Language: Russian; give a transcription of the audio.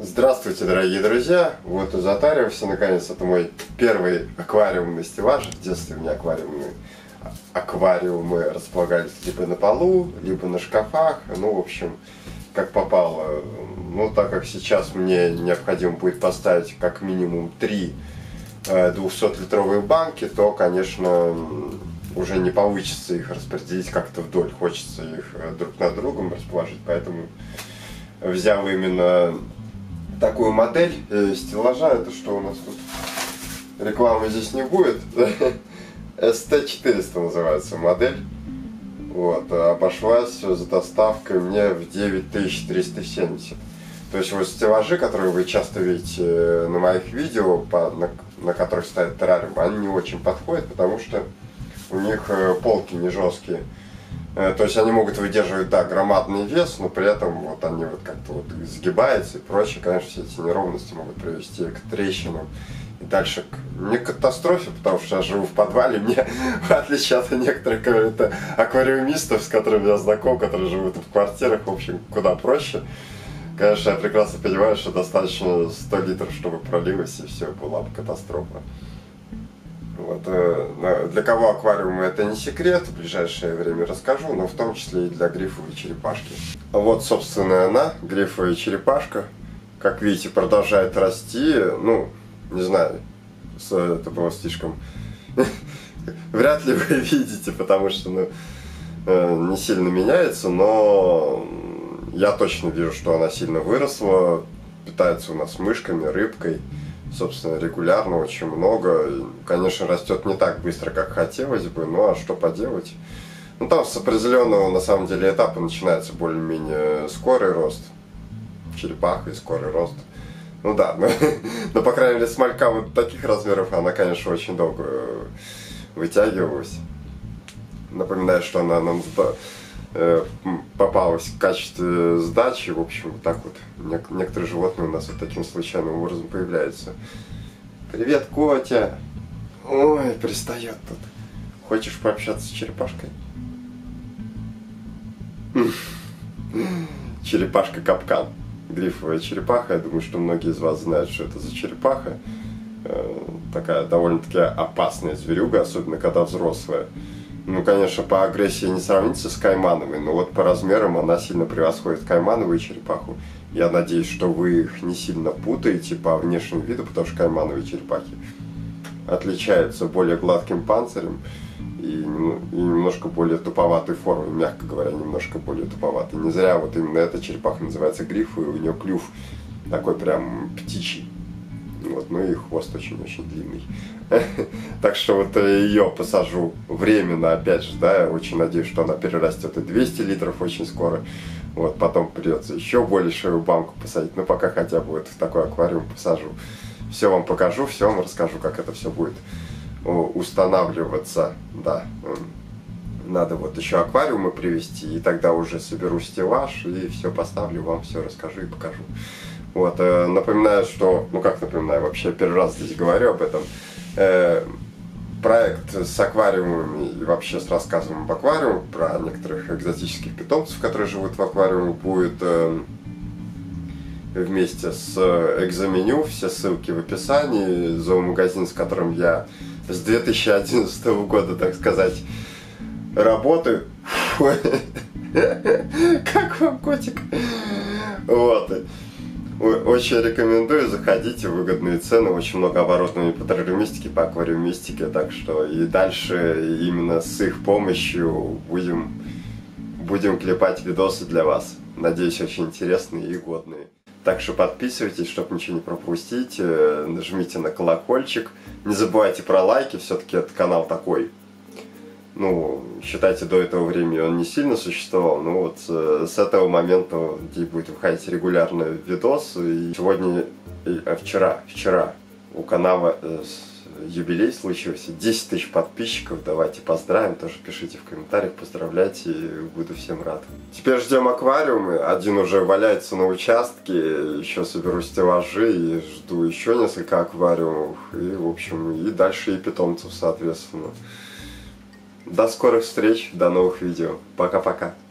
Здравствуйте, дорогие друзья! Вот и затаривался наконец. Это мой первый аквариумный стеллаж. В детстве у меня аквариумы располагались либо на полу, либо на шкафах. Ну, в общем, как попало. Ну, так как сейчас мне необходимо будет поставить как минимум 3 200-литровые банки, то, конечно, уже не получится их распределить как-то вдоль. Хочется их друг над другом расположить, поэтому взял именно такую модель стеллажа. Это что у нас тут? Рекламы здесь не будет. ST400 называется модель. Вот, обошлась за доставкой мне в 9370. То есть вот стеллажи, которые вы часто видите на моих видео, на которых стоят террариум, они не очень подходят, потому что у них полки не жесткие. То есть они могут выдерживать, да, громадный вес, но при этом вот они вот как-то вот сгибаются и прочее. Конечно, все эти неровности могут привести к трещинам и дальше не к катастрофе, потому что я живу в подвале. Мне, в отличие от некоторых аквариумистов, с которыми я знаком, которые живут в квартирах, в общем, куда проще. Конечно, я прекрасно понимаю, что достаточно 100 литров, чтобы пролилось, и все, была бы катастрофа. Вот, для кого аквариумы — это не секрет, в ближайшее время расскажу, но в том числе и для грифовой черепашки. Вот, собственно, она, грифовая черепашка, как видите, продолжает расти. Ну, не знаю, это было слишком... Вряд ли вы видите, потому что не сильно меняется, но я точно вижу, что она сильно выросла, питается у нас мышками, рыбкой. Собственно, регулярно, очень много. Конечно, растет не так быстро, как хотелось бы, ну а что поделать? Ну там с определенного, на самом деле, этапа начинается более-менее скорый рост. Черепаха и скорый рост. Ну да, но по крайней мере, смолька вот таких размеров, она, конечно, очень долго вытягивалась. Напоминаю, что она нам попалась в качестве сдачи. В общем, вот так вот некоторые животные у нас вот таким случайным образом появляются. Привет, Котя! Ой, пристает тут. Хочешь пообщаться с черепашкой? Черепашка-капкан. Грифовая черепаха. Я думаю, что многие из вас знают, что это за черепаха. Такая довольно-таки опасная зверюга, особенно когда взрослая. Ну, конечно, по агрессии не сравнится с каймановой, но вот по размерам она сильно превосходит каймановую черепаху. Я надеюсь, что вы их не сильно путаете по внешнему виду, потому что каймановые черепахи отличаются более гладким панцирем и немножко более туповатой формой, мягко говоря, немножко более туповатой. Не зря вот именно эта черепаха называется грифовой, у нее клюв такой прям птичий. Вот, ну и хвост очень-очень длинный. Так что вот ее посажу временно, опять же, да, я очень надеюсь, что она перерастет и 200 литров очень скоро. Вот, потом придется еще большую банку посадить, но пока хотя бы вот в такой аквариум посажу. Все вам покажу, все вам расскажу, как это все будет устанавливаться, да. Надо вот еще аквариумы привезти, и тогда уже соберу стеллаж и все поставлю, вам все расскажу и покажу. Вот, напоминаю, что, ну как напоминаю, вообще первый раз здесь говорю об этом. Проект с аквариумами и вообще с рассказом об аквариумах, про некоторых экзотических питомцев, которые живут в аквариуме, будет вместе с экзоменю. Все ссылки в описании. Зоомагазин, с которым я с 2011 года, так сказать, работаю. Как вам, котик? Вот. Очень рекомендую, заходите, выгодные цены, очень много оборотной патеромистики по аквариумистике, так что и дальше именно с их помощью будем клепать видосы для вас. Надеюсь, очень интересные и годные. Так что подписывайтесь, чтобы ничего не пропустить, нажмите на колокольчик, не забывайте про лайки, все-таки этот канал такой. Ну, считайте, до этого времени он не сильно существовал, но вот с этого момента, где будет выходить регулярно видос, и сегодня, вчера у канала юбилей случился, 10 тысяч подписчиков, давайте поздравим, тоже пишите в комментариях, поздравляйте, буду всем рад. Теперь ждем аквариумы, один уже валяется на участке, еще соберу стеллажи и жду еще несколько аквариумов, и в общем, и дальше и питомцев, соответственно. До скорых встреч, до новых видео. Пока-пока.